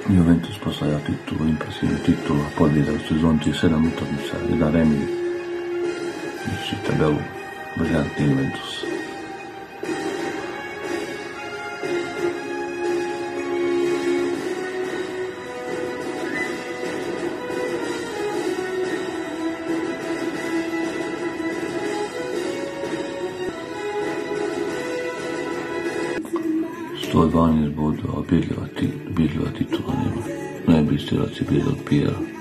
Juventus postavlja titulu, impresivnu titulu, pobjeda u sezonci 7 utakmica, 1 remi. Znači tabelu, briljantni Juventus. To 12 bodova, objedljiva titula nema. Najbolji strelac je bio od Pijera.